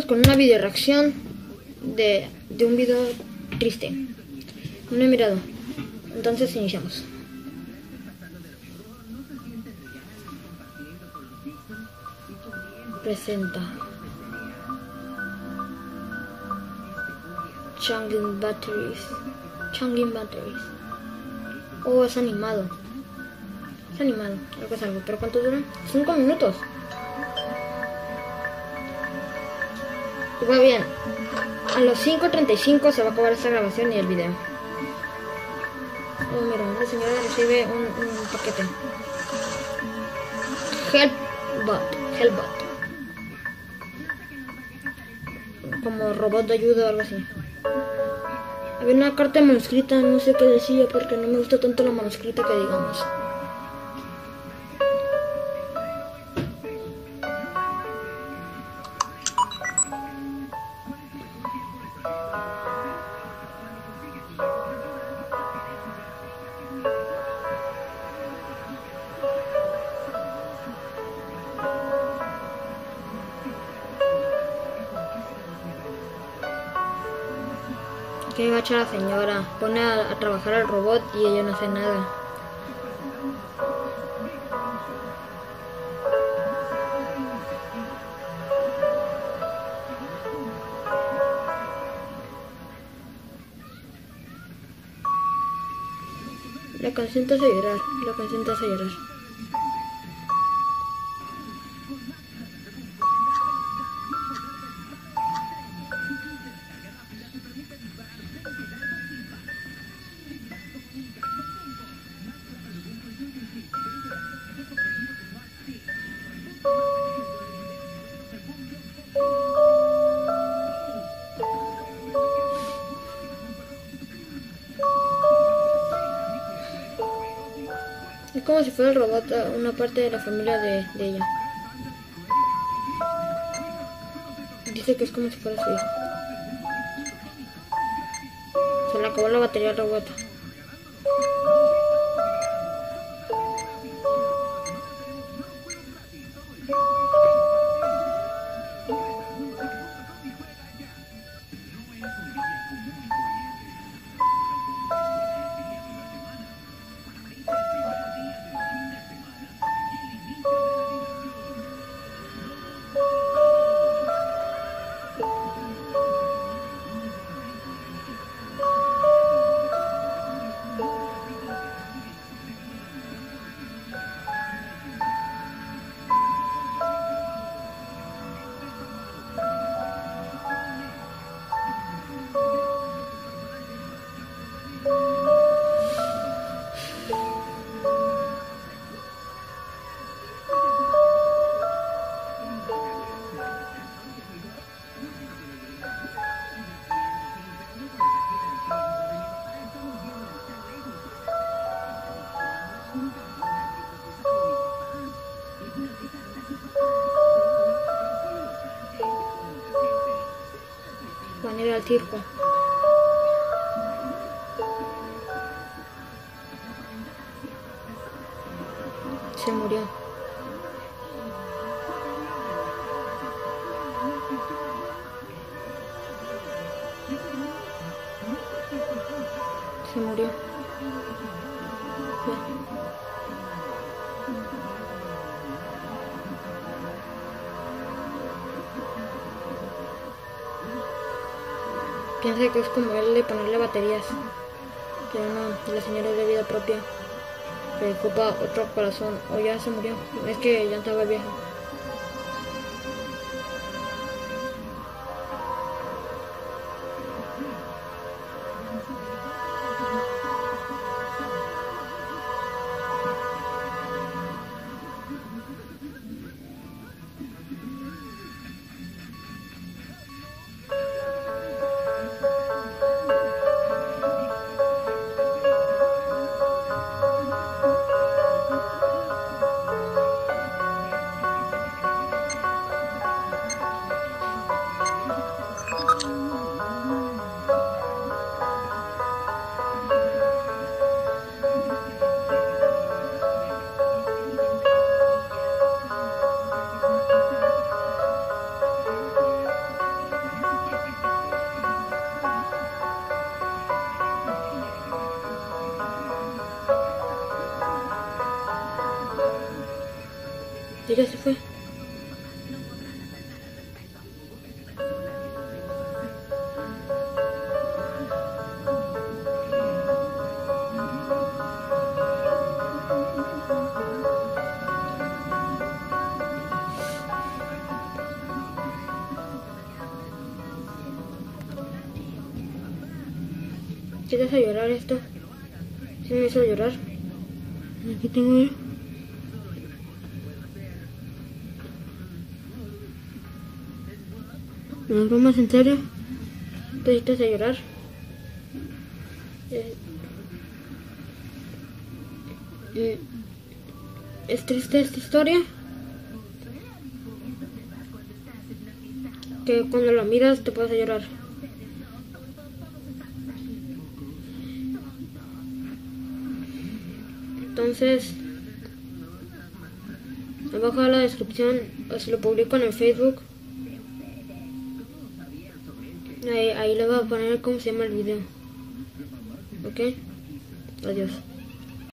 con una video reacción de un video triste. No he mirado. Entonces iniciamos. Presenta Changing Batteries. Oh, es animado. Es animado, algo es algo. ¿Pero cuánto dura? 5 minutos. Va bien. A los 5:35 se va a acabar esta grabación y el video. Oh, mira, la señora recibe un paquete. Helpbot. Como robot de ayuda o algo así. Había una carta manuscrita, no sé qué decía porque no me gusta tanto la manuscrita que digamos. Que va a echar la señora, pone a trabajar al robot y ella no hace nada. La canción te hace llorar, Es como si fuera el robot una parte de la familia de ella. Dice que es como si fuera su hijo. Se le acabó la batería al robot. Van a ir al circo. Se murió. Se murió. Piensa que es como él de ponerle baterías. Pero no, la señora es de vida propia. Le ocupa otro corazón. O ya se murió. Es que ya estaba vieja. ya se fue. ¿Qué te hace llorar esto? ¿Sí me hizo llorar? Aquí tengo yo. ¿Nos vamos en serio? ¿Te hace llorar? ¿Es triste esta historia? Que cuando la miras te puedes llorar. Entonces, abajo de la descripción, o si lo publico en el Facebook, ahí le voy a poner cómo se llama el video. ¿Ok? Adiós.